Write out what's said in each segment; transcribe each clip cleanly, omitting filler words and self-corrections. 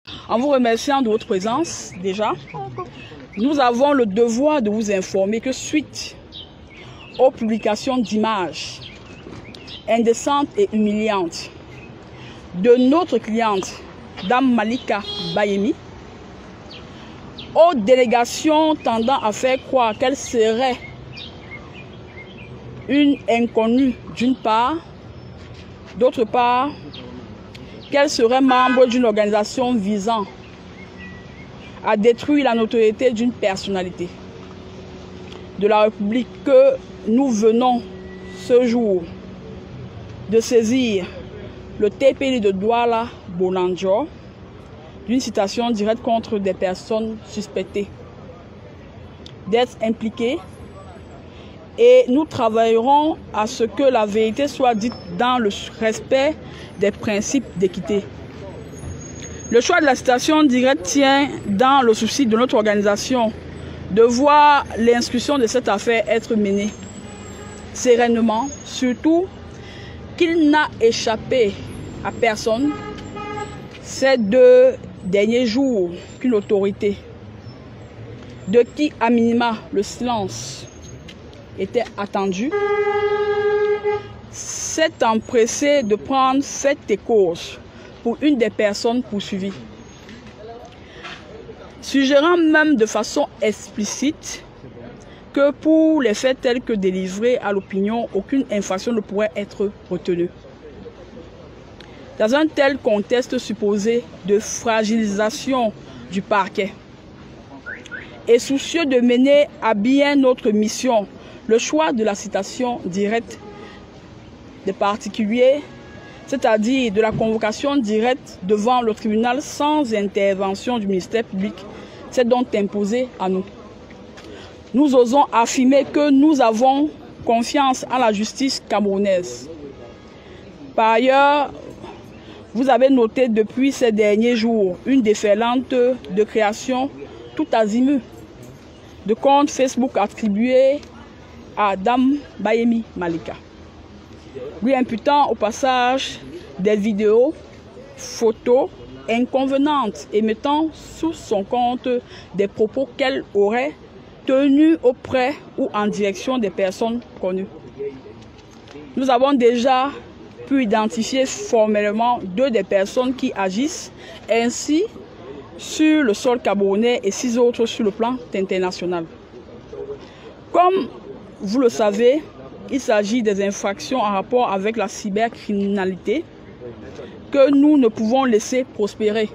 En vous remerciant de votre présence, déjà, nous avons le devoir de vous informer que suite aux publications d'images indécentes et humiliantes de notre cliente, Dame Malika Bayemi, aux délégations tendant à faire croire qu'elle serait une inconnue d'une part, d'autre part, qu'elle serait membre d'une organisation visant à détruire la notoriété d'une personnalité de la République, que nous venons ce jour de saisir le TPI de Douala Bolandjo d'une citation directe contre des personnes suspectées d'être impliquées, et nous travaillerons à ce que la vérité soit dite dans le respect des principes d'équité. Le choix de la citation directe tient dans le souci de notre organisation de voir l'instruction de cette affaire être menée sereinement, surtout qu'il n'a échappé à personne ces 2 derniers jours qu'une autorité, de qui à minima le silence était attendu, s'est empressé de prendre fait et cause pour une des personnes poursuivies, suggérant même de façon explicite que pour les faits tels que délivrés à l'opinion, aucune infraction ne pourrait être retenue. Dans un tel contexte supposé de fragilisation du parquet et soucieux de mener à bien notre mission, le choix de la citation directe des particuliers, c'est-à-dire de la convocation directe devant le tribunal sans intervention du ministère public, s'est donc imposé à nous. Nous osons affirmer que nous avons confiance en la justice camerounaise. Par ailleurs, vous avez noté depuis ces derniers jours une déferlante de création tout azimut de comptes Facebook attribués à Dame Bayemi Malika, lui imputant au passage des vidéos, photos inconvenantes et mettant sous son compte des propos qu'elle aurait tenus auprès ou en direction des personnes connues. Nous avons déjà pu identifier formellement 2 des personnes qui agissent ainsi sur le sol camerounais et 6 autres sur le plan international. Comme vous le savez, il s'agit des infractions en rapport avec la cybercriminalité que nous ne pouvons laisser prospérer.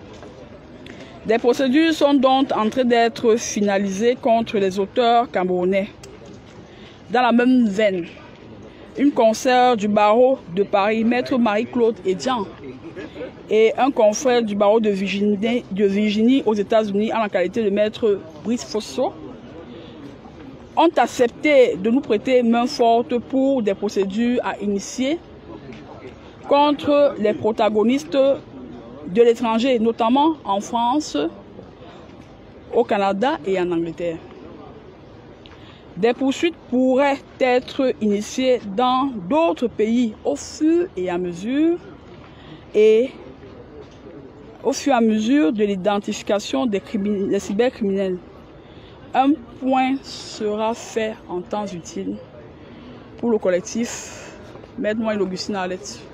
Des procédures sont donc en train d'être finalisées contre les auteurs camerounais. Dans la même veine, une consoeur du barreau de Paris, Maître Marie-Claude Edian, et un confrère du barreau de Virginie aux États-Unis en la qualité de Maître Brice Fosso, ont accepté de nous prêter main forte pour des procédures à initier contre les protagonistes de l'étranger, notamment en France, au Canada et en Angleterre. Des poursuites pourraient être initiées dans d'autres pays au fur et à mesure de l'identification des cybercriminels. Un point sera fait en temps utile pour le collectif Maître Augustine Arlette.